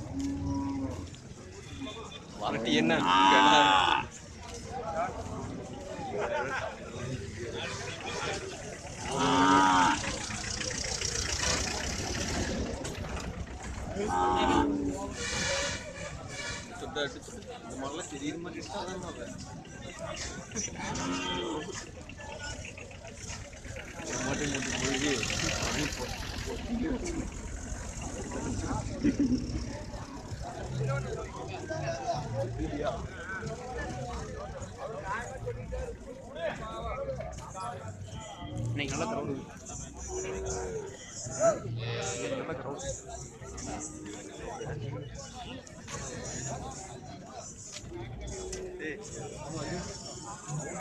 வரட்டி என்ன இந்த மாதிரிலாம் தெரியுற மாதிரி மாட்டேன் இன்னைக்கு நல்லா கிரௌடு நல்ல கிரௌடு